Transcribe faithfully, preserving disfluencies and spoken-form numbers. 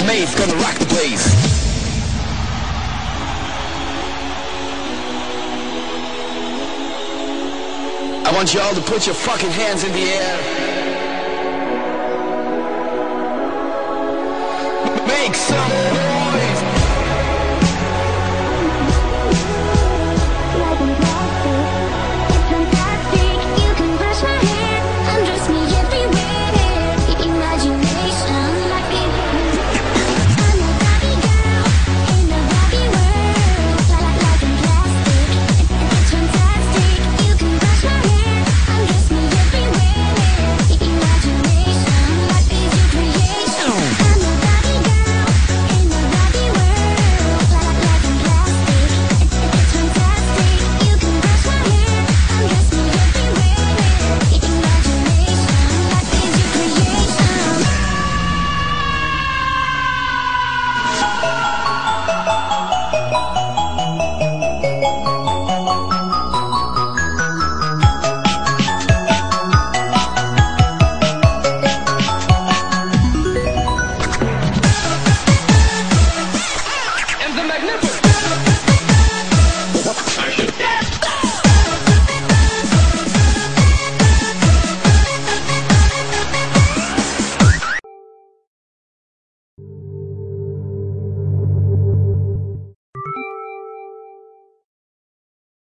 Maze gonna rock the place. I want you all to put your fucking hands in the air. Make some